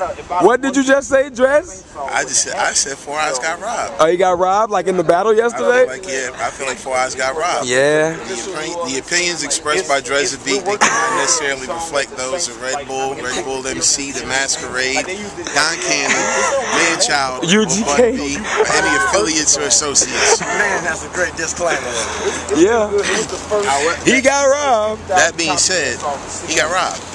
What did you just say, Dress? I said 4 Eyes got robbed. Oh, he got robbed like in the battle yesterday? I feel like 4 Eyes got robbed. Yeah. The opinions expressed by D.R.E.S cannot necessarily reflect those of Red Bull MC, The Masquerade, Don Cannon, Manchild, UGK, or any affiliates or associates. Man, that's a great disclaimer. Yeah. He got robbed. That being said, he got robbed.